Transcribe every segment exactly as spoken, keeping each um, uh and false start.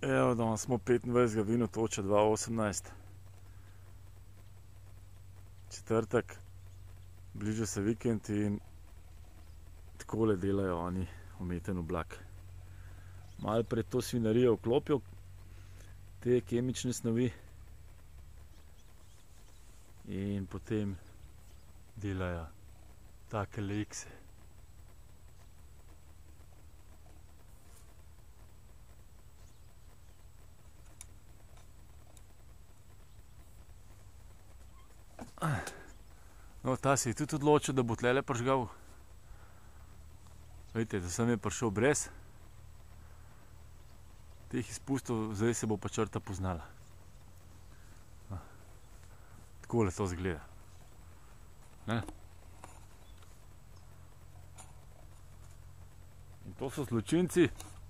Evo, danes smo petindvajsetega Vinotoča dva osemnajst. Četrtek, bliža se vikend in takole delajo oni umeten oblak. Malo pred to svinarijo vklopijo te kemične snovi in potem delajo take lekse. No, ta se je tudi odločil, da bo tlele prižgal. Vidite, da sem je prišel brez teh izpustov, zdaj se bo pa črta poznala. Takole to izgleda. Ne? In to so zločinci,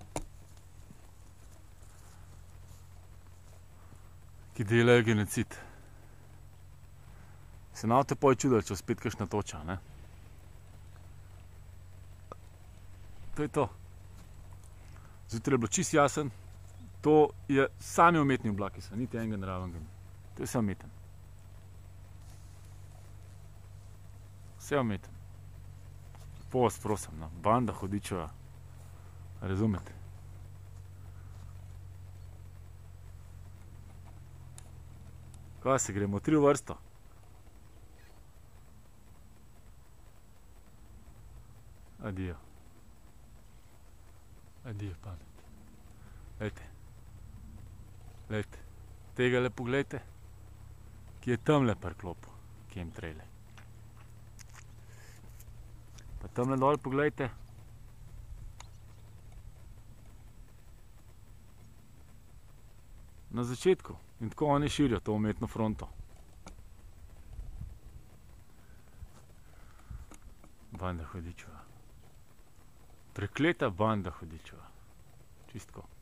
ki delajo genocid. Se nam te poje čudili, če spet kakšna toča, ne? To je to. Zjutraj je bilo čist jasen. To je sami umetni oblaki so, niti enega naravnega. To je vse umeten. Vse umeten. Lepo vas prosim, no, banda hudičeva. Razumete? Kaj se gremo? Tri v vrsto. Adijo. Adijo, pamet. Lejte. Lejte. Tega le poglejte, ki je tamle priklopu, chemtraile. Pa tamle dol poglejte. Na začetku. In tako oni širijo to umetno fronto. Banda hudičeva. Prekleta banda hudičeva. Čistko.